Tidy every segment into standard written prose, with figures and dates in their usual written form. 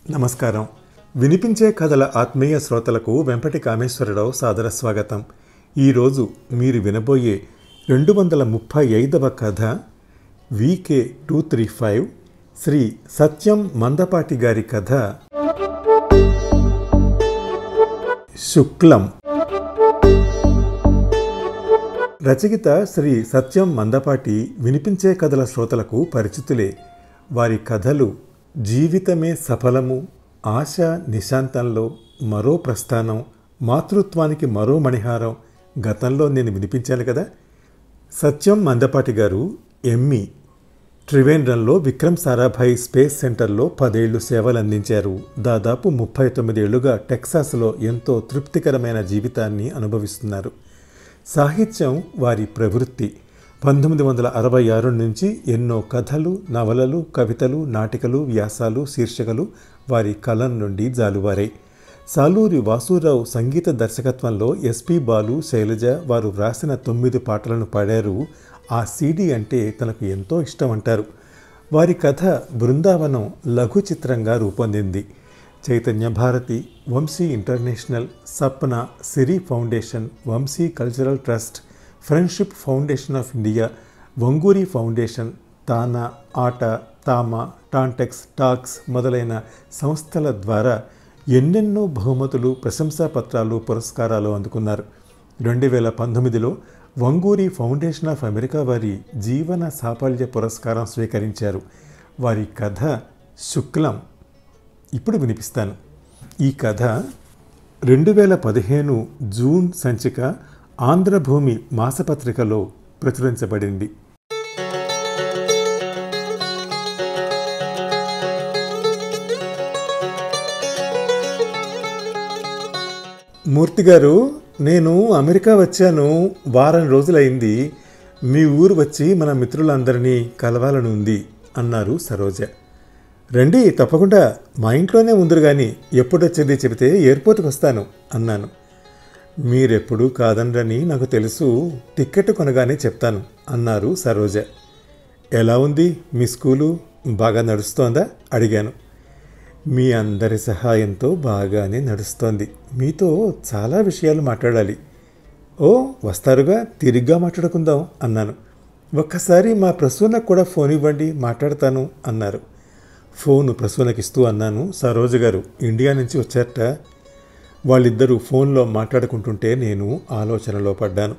నమస్కారం. వినిపించే కథల ఆత్మీయ శ్రోతలకు వెంపటి కామేశ్వరరావు సాదర స్వాగతం. ఈరోజు మీరు వినబోయే 235వ కథ VK 235 శ్రీ సత్యం మందపాటి గారి కథ శుక్లం. రచయిత శ్రీ సత్యం మందపాటి వినిపించే కథల శ్రోతలకు పరిచితులే. వారి కథలు జీవితమే సఫలము, ఆశ నిశాంతంలో, మరో ప్రస్థానం, మాతృత్వానికి మరో మణిహారం గతంలో నేను వినిపించాను కదా. సత్యం మందపాటి గారు ME త్రివేంద్రంలో విక్రమ్ సారాభాయ్ స్పేస్ సెంటర్లో 10 ఏళ్లు సేవలు అందించారు. దాదాపు 39 ఏళ్లుగా టెక్సాస్లో ఎంతో తృప్తికరమైన జీవితాన్ని అనుభవిస్తున్నారు. సాహిత్యం వారి ప్రవృత్తి. 1966 నుంచి ఎన్నో కథలు, నవలలు, కవితలు, నాటికలు, వ్యాసాలు, శీర్షికలు వారి కలం నుండి జాలువారాయి. సాలూరి వాసురావు సంగీత దర్శకత్వంలో SP బాలు, శైలజ వారు వ్రాసిన 9 పాటలను పాడారు. ఆ CD అంటే తనకు ఎంతో ఇష్టం అంటారు. వారి కథ బృందావనం లఘు చిత్రంగా రూపొందింది. Chaitanya Bharati, Vamsi international, Sapna, Siri foundation, Vamsi cultural trust, friendship foundation of India, Vanguri foundation, TANA, ATA, TAMA, TANTEX, talks మొదలైన సంస్థల ద్వారా ఎన్నెన్నో బహుమతులు, ప్రశంసాపత్రాలు, పురస్కారాలు అందుకున్నారు. 2019లో వంగూరి ఫౌండేషన్ ఆఫ్ అమెరికా వారి జీవన సాఫల్య పురస్కారం స్వీకరించారు. వారి కథ శుక్లం ఇప్పుడు వినిపిస్తాను. ఈ కథ 2015 జూన్ సంచిక ఆంధ్రభూమి మాసపత్రికలో ప్రచురించబడింది. మూర్తిగారు, నేను అమెరికా వచ్చాను, వారం రోజులైంది. మీ ఊరు వచ్చి మన మిత్రులందరినీ కలవాలని ఉంది అన్నారు సరోజ. రండి, తప్పకుండా, మా ఇంట్లోనే ఉందరు కానీ ఎప్పుడొచ్చేది చెబితే ఎయిర్పోర్ట్కి వస్తాను అన్నాను. మీరెప్పుడూ కాదనరని నాకు తెలుసు, టిక్కెట్ కొనగానే చెప్తాను అన్నారు సరోజ. ఎలా ఉంది మీ స్కూలు, బాగా నడుస్తోందా అడిగాను. మీ అందరి సహాయంతో బాగానే నడుస్తోంది. మీతో చాలా విషయాలు మాట్లాడాలి. ఓ, వస్తారుగా, తిరిగ్గా మాట్లాడుకుందాం అన్నాను. ఒక్కసారి మా ప్రసూనకు కూడా ఫోన్ ఇవ్వండి, మాట్లాడతాను అన్నారు. ఫోను ప్రసూనకిస్తూ అన్నాను, సరోజ గారు ఇండియా నుంచి వచ్చారట. వాళ్ళిద్దరూ ఫోన్లో మాట్లాడుకుంటుంటే నేను ఆలోచనలో పడ్డాను.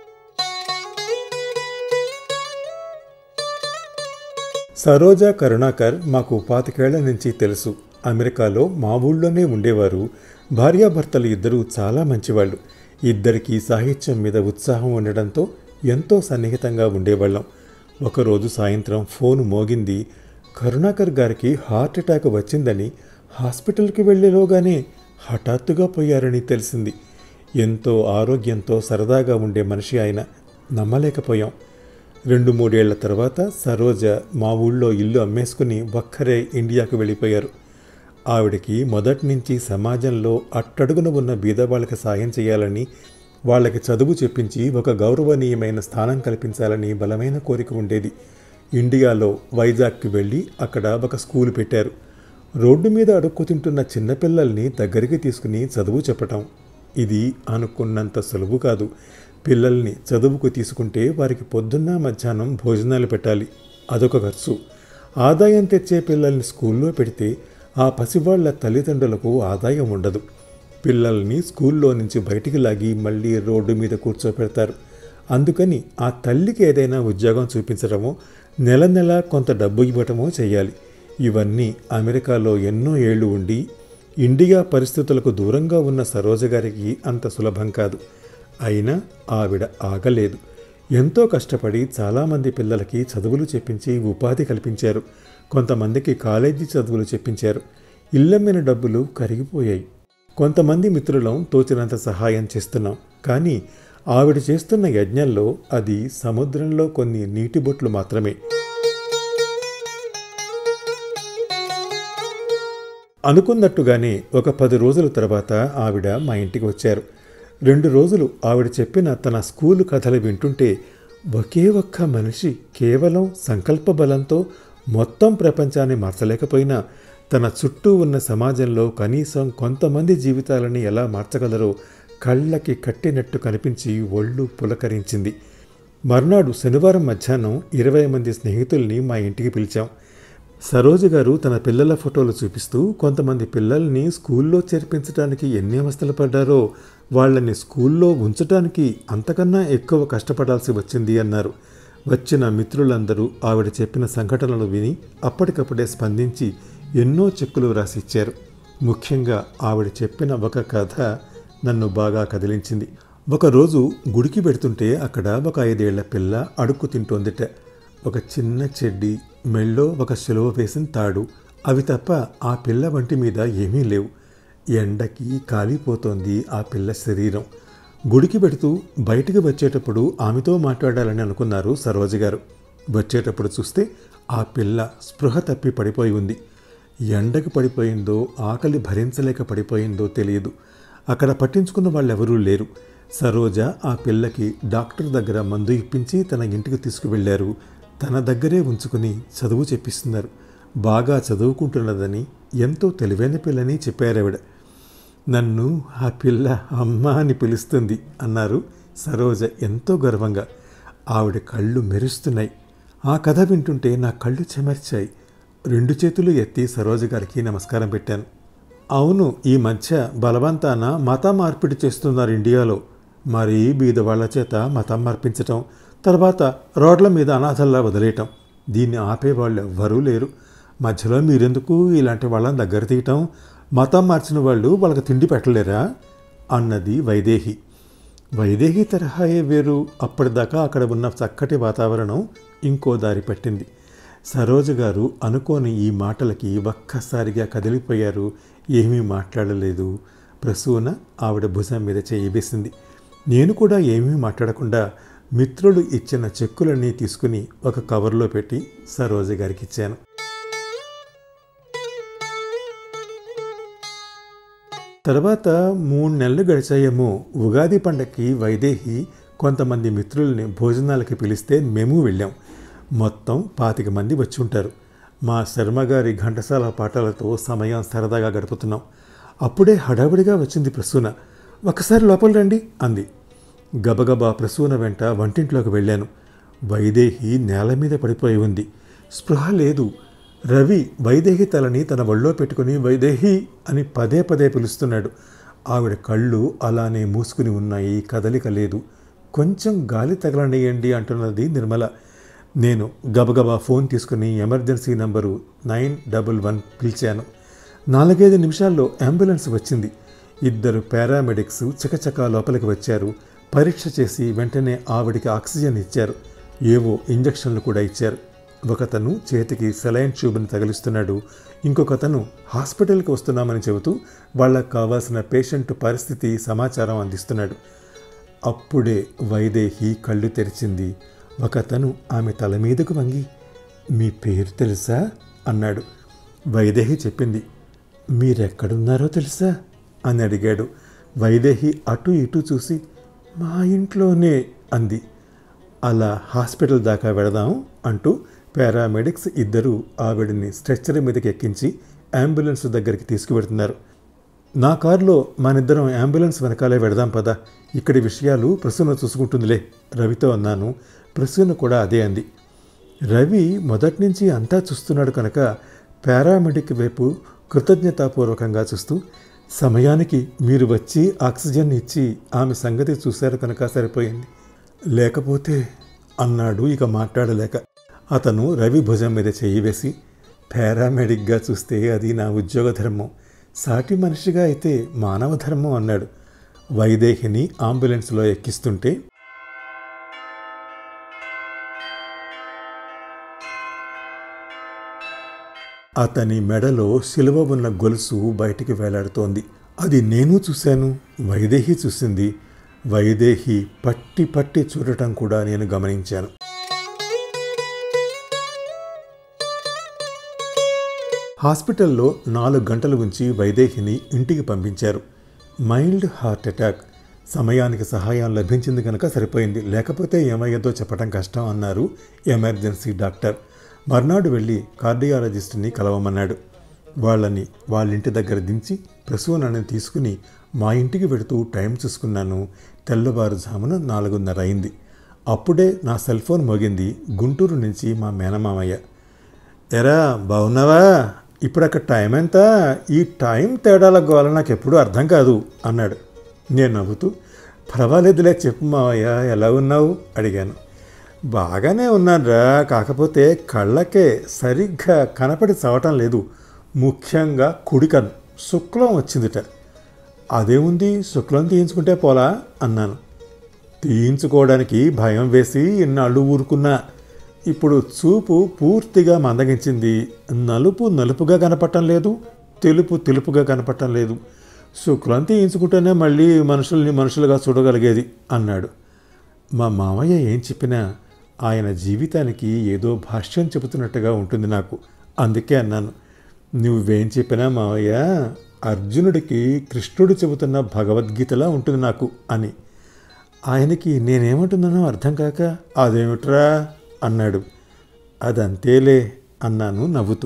సరోజ, కరుణాకర్ మాకు 25 ఏళ్ల నుంచి తెలుసు. అమెరికాలో మా ఊళ్ళోనే ఉండేవారు. భార్యాభర్తలు ఇద్దరూ చాలా మంచివాళ్ళు. ఇద్దరికీ సాహిత్యం మీద ఉత్సాహం ఉండడంతో ఎంతో సన్నిహితంగా ఉండేవాళ్ళం. ఒకరోజు సాయంత్రం ఫోను మోగింది. కరుణాకర్ గారికి హార్ట్ అటాక్ వచ్చిందని హాస్పిటల్కి వెళ్ళేలోగానే హఠాత్తుగా పోయారని తెలిసింది. ఎంతో ఆరోగ్యంతో సరదాగా ఉండే మనిషి ఆయన, నమ్మలేకపోయాం. 2-3 ఏళ్ల తర్వాత సరోజ మా ఊళ్ళో ఇల్లు అమ్మేసుకుని ఒక్కరే ఇండియాకు వెళ్ళిపోయారు. ఆవిడకి మొదటి నుంచి సమాజంలో అట్టడుగున ఉన్న బీదవాళ్ళకి సాయం చేయాలని, వాళ్ళకి చదువు చెప్పించి ఒక గౌరవనీయమైన స్థానం కల్పించాలని బలమైన కోరిక ఉండేది. ఇండియాలో వైజాగ్కి వెళ్ళి అక్కడ ఒక స్కూలు పెట్టారు. రోడ్డు మీద అడుక్కుతింటున్న చిన్నపిల్లల్ని దగ్గరికి తీసుకుని చదువు చెప్పటం, ఇది అనుకున్నంత సులువు కాదు. పిల్లల్ని చదువుకు తీసుకుంటే వారికి పొద్దున్న మధ్యాహ్నం భోజనాలు పెట్టాలి, అదొక ఖర్చు. ఆదాయం తెచ్చే పిల్లల్ని స్కూల్లో పెడితే ఆ పసివాళ్ల తల్లిదండ్రులకు ఆదాయం ఉండదు. పిల్లల్ని స్కూల్లో నుంచి బయటికి లాగి మళ్ళీ రోడ్డు మీద కూర్చోపెడతారు. అందుకని ఆ తల్లికి ఏదైనా ఉద్యోగం చూపించడమో, నెల నెల కొంత డబ్బు ఇవ్వటమో చేయాలి. ఇవన్నీ అమెరికాలో ఎన్నో ఏళ్ళు ఉండి ఇండియా పరిస్థితులకు దూరంగా ఉన్న సరోజ గారికి అంత సులభం కాదు. అయినా ఆవిడ ఆగలేదు. ఎంతో కష్టపడి చాలామంది పిల్లలకి చదువులు చెప్పించి ఉపాధి కల్పించారు. కొంతమందికి కాలేజీ చదువులు చెప్పించారు. ఇల్లమ్మిన డబ్బులు కరిగిపోయాయి. కొంతమంది మిత్రులం తోచినంత సహాయం చేస్తున్నాం. కానీ ఆవిడ చేస్తున్న యజ్ఞంలో అది సముద్రంలో కొన్ని నీటి బొట్లు మాత్రమే. అనుకున్నట్టుగానే ఒక 10 రోజుల తర్వాత ఆవిడ మా ఇంటికి వచ్చారు. 2 రోజులు ఆవిడ చెప్పిన తన స్కూలు కథలు వింటుంటే ఒకే ఒక్క మనిషి కేవలం సంకల్ప బలంతో మొత్తం ప్రపంచాన్ని మార్చలేకపోయినా తన చుట్టూ ఉన్న సమాజంలో కనీసం కొంతమంది జీవితాలని ఎలా మార్చగలరో కళ్ళకి కట్టినట్టు కనిపించి ఒళ్ళు పులకరించింది. మర్నాడు శనివారం మధ్యాహ్నం 20 మంది స్నేహితుల్ని మా ఇంటికి పిలిచాం. సరోజ గారు తన పిల్లల ఫోటోలు చూపిస్తూ కొంతమంది పిల్లల్ని స్కూల్లో చేర్పించడానికి ఎన్ని అవస్థలు పడ్డారో వాళ్ళని స్కూల్లో ఉంచడానికి అంతకన్నా ఎక్కువ కష్టపడాల్సి వచ్చింది అన్నారు. వచ్చిన మిత్రులందరూ ఆవిడ చెప్పిన సంఘటనలు విని అప్పటికప్పుడే స్పందించి ఎన్నో చెక్కులు రాసిచ్చారు. ముఖ్యంగా ఆవిడ చెప్పిన ఒక కథ నన్ను బాగా కదిలించింది. ఒకరోజు గుడికి పెడుతుంటే అక్కడ ఒక 5 ఏళ్ల పిల్ల అడుక్కు తింటోందిట. ఒక చిన్న చెడ్డి, మెళ్ళో ఒక శిలువ వేసిన తాడు, అవి తప్ప ఆ పిల్ల వంటి మీద ఏమీ లేవు. ఎండకి కాలిపోతోంది ఆ పిల్ల శరీరం. గుడికి పెడుతూ బయటికి వచ్చేటప్పుడు ఆమెతో మాట్లాడాలని అనుకున్నారు సరోజ గారు. వచ్చేటప్పుడు చూస్తే ఆ పిల్ల స్పృహ తప్పి పడిపోయి ఉంది. ఎండకు పడిపోయిందో ఆకలి భరించలేక పడిపోయిందో తెలియదు. అక్కడ పట్టించుకున్న వాళ్ళెవరూ లేరు. సరోజ ఆ పిల్లకి డాక్టర్ దగ్గర మందు ఇప్పించి తన ఇంటికి తీసుకువెళ్లారు. తన దగ్గరే ఉంచుకుని చదువు చెప్పిస్తున్నారు. బాగా చదువుకుంటున్నదని, ఎంతో తెలివైన పిల్లని చెప్పారావిడ. నన్ను ఆ పిల్ల అమ్మ అని పిలుస్తుంది అన్నారు సరోజ ఎంతో గర్వంగా. ఆవిడ కళ్ళు మెరుస్తున్నాయి. ఆ కథ వింటుంటే నా కళ్ళు చెమర్చాయి. 2 చేతులు ఎత్తి సరోజ గారికి నమస్కారం పెట్టాను. అవును, ఈ మధ్య బలవంతాన మతం మార్పిడి చేస్తున్నారు ఇండియాలో. మరీ బీదవాళ్ల చేత మతం మార్పించటం, తర్వాత రోడ్ల మీద అనాథల్లా వదిలేయటం. దీన్ని ఆపేవాళ్ళు ఎవ్వరూ లేరు. మధ్యలో మీరెందుకు ఇలాంటి వాళ్ళని దగ్గర తీయటం? మతం మార్చిన వాళ్ళు వాళ్ళకి తిండి పెట్టలేరా అన్నది వైదేహి. వైదేహి తరహాయే వేరు. అప్పటిదాకా అక్కడ ఉన్న చక్కటి వాతావరణం ఇంకో దారి పట్టింది. సరోజ గారు అనుకోని ఈ మాటలకి ఒక్కసారిగా కదిలిపోయారు. ఏమీ మాట్లాడలేదు. ప్రసూన ఆవిడ భుజం మీద చేయి వేసింది. నేను కూడా ఏమీ మాట్లాడకుండా మిత్రులు ఇచ్చిన చెక్కులన్నీ తీసుకుని ఒక కవర్లో పెట్టి సరోజ గారికి ఇచ్చాను. తర్వాత 3 నెలలు గడిచాయేమో. ఉగాది పండగకి వైదేహి కొంతమంది మిత్రుల్ని భోజనాలకి పిలిస్తే మేము వెళ్ళాం. మొత్తం 25 మంది వచ్చి ఉంటారు. మా శర్మగారి ఘంటసాల పాటలతో సమయం సరదాగా గడుపుతున్నాం. అప్పుడే హడావిడిగా వచ్చింది ప్రసూన. ఒకసారి లోపల రండి అంది. గబగబా ప్రసూన వెంట వంటింట్లోకి వెళ్ళాను. వైదేహి నేల మీద పడిపోయి ఉంది. స్పృహ లేదు. రవి వైదేహి తలని తన ఒళ్ళో పెట్టుకుని వైదేహి అని పదే పదే పిలుస్తున్నాడు. ఆవిడ కళ్ళు అలానే మూసుకుని ఉన్నాయి. కదలిక లేదు. కొంచెం గాలి తగలనియండి అంటున్నది నిర్మల. నేను గబగబా ఫోన్ తీసుకుని ఎమర్జెన్సీ నంబరు 911 పిలిచాను. 4-5 నిమిషాల్లో అంబులెన్స్ వచ్చింది. 2 పారామెడిక్స్ చకచకా లోపలికి వచ్చారు. పరీక్ష చేసి వెంటనే ఆవిడికి ఆక్సిజన్ ఇచ్చారు. ఏవో ఇంజక్షన్లు కూడా ఇచ్చారు. ఒకతను చేతికి సెలైన్ ట్యూబ్ని తగిలిస్తున్నాడు. ఇంకొకతను హాస్పిటల్కి వస్తున్నామని చెబుతూ వాళ్ళకు కావాల్సిన పేషెంట్ పరిస్థితి సమాచారం అందిస్తున్నాడు. అప్పుడే వైదేహి కళ్ళు తెరిచింది. ఒకతను ఆమె తల మీదకు వంగి, మీ పేరు తెలుసా అన్నాడు. వైదేహి చెప్పింది. మీరెక్కడున్నారో తెలుసా అని అడిగాడు. వైదేహి అటు ఇటు చూసి మా ఇంట్లోనే అంది. అలా హాస్పిటల్ దాకా వెళదాం అంటూ పారామెడిక్స్ 2 ఆవిడని స్ట్రెచ్చర్ మీదకి ఎక్కించి అంబులెన్స్ దగ్గరికి తీసుకువెడుతున్నారు. నా కారులో మనిద్దరం అంబులెన్స్ వెనకాలే వెడదాం పదా, ఇక్కడి విషయాలు ప్రసూన చూసుకుంటుందిలే రవితో అన్నాను. ప్రసూన కూడా అదే అంది. రవి మొదటి నుంచి అంతా చూస్తున్నాడు కనుక పారామెడిక్ వైపు కృతజ్ఞతాపూర్వకంగా చూస్తూ, సమయానికి మీరు వచ్చి ఆక్సిజన్ ఇచ్చి ఆమె సంగతి చూశారు కనుక సరిపోయింది, లేకపోతే అన్నాడు ఇక మాట్లాడలేక. అతను రవి భుజం మీద చెయ్యి వేసి, పారామెడిక్గా చూస్తే అది నా ఉద్యోగ ధర్మం, సాటి మనిషిగా అయితే మానవ ధర్మం అన్నాడు. వైదేహిని అంబులెన్స్లో ఎక్కిస్తుంటే అతని మెడలో శిలువ ఉన్న గొలుసు బయటికి వేలాడుతోంది. అది నేను చూశాను, వైదేహి చూసింది. వైదేహి పట్టి పట్టి చూడటం కూడా నేను గమనించాను. హాస్పిటల్లో 4 గంటలు ఉంచి వైదేహిని ఇంటికి పంపించారు. Mild heart attack. సమయానికి సహాయం లభించింది కనుక సరిపోయింది, లేకపోతే ఏమయ్యేదో చెప్పడం కష్టం అన్నారు ఎమర్జెన్సీ డాక్టర్. మర్నాడు వెళ్ళి కార్డియాలజిస్ట్ని కలవమన్నాడు. వాళ్ళని వాళ్ళ ఇంటి దగ్గర దించి ప్రసూనని తీసుకుని మా ఇంటికి వెళుతూ టైం చూసుకున్నాను. తెల్లవారుజామున 4:30 అయింది. అప్పుడే నా సెల్ ఫోన్ మోగింది. గుంటూరు నుంచి మా మేనమామయ్య. ఎరా బాగున్నావా? ఇప్పుడు అక్కడ టైం ఎంత? ఈ టైం తేడాల గోల నాకు ఎప్పుడూ అర్థం కాదు అన్నాడు. నేను నవ్వుతూ, పర్వాలేదులే చెప్పు మావయ్య, ఎలా ఉన్నావు అడిగాను. బాగానే ఉన్నానురా, కాకపోతే కళ్ళకే సరిగ్గా కనపడి చావటం లేదు. ముఖ్యంగా కుడి కన్ను శుక్లం వచ్చిందిట. అదేముంది, శుక్లం తీయించుకుంటే పోలా అన్నాను. తీయించుకోవడానికి భయం వేసి ఇన్నాళ్ళు ఊరుకున్నా. ఇప్పుడు చూపు పూర్తిగా మందగించింది. నలుపు నలుపుగా కనపడటం లేదు, తెలుపు తెలుపుగా కనపడటం లేదు. శుక్లం తీయించుకుంటేనే మళ్ళీ మనుషుల్ని మనుషులుగా చూడగలిగేది అన్నాడు. మా మామయ్య ఏం చెప్పినా ఆయన జీవితానికి ఏదో భాష్యం చెబుతున్నట్టుగా ఉంటుంది నాకు. అందుకే అన్నాను, నువ్వేం చెప్పినా మావయ్య అర్జునుడికి కృష్ణుడు చెబుతున్న భగవద్గీతలా ఉంటుంది నాకు అని. ఆయనకి నేనేమంటున్నానో అర్థం కాక, అదేమిట్రా అన్నాడు. అదంతేలే అన్నాను నవ్వుతూ.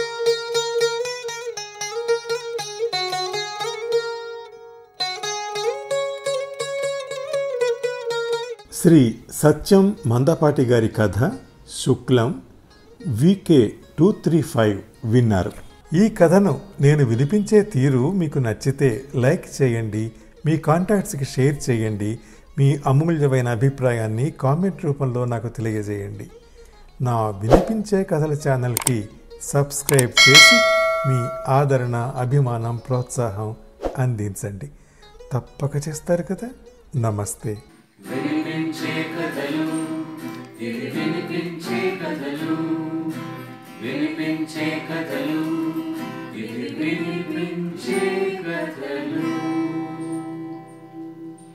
శ్రీ సత్యం మందపాటి గారి కథ శుక్లం VK 235 విన్నారు. ఈ కథను నేను వినిపించే తీరు మీకు నచ్చితే లైక్ చేయండి, మీ కాంటాక్ట్స్కి షేర్ చేయండి, మీ అమూల్యమైన అభిప్రాయాన్ని కామెంట్ రూపంలో నాకు తెలియజేయండి. నా వినిపించే కథల ఛానల్కి సబ్స్క్రైబ్ చేసి మీ ఆదరణ, అభిమానం, ప్రోత్సాహం అందించండి. తప్పక చేస్తారు కదా. నమస్తే. వినిపించే కథలు, ఇవి వినిపించే కథలు, వినిపించే కథలు.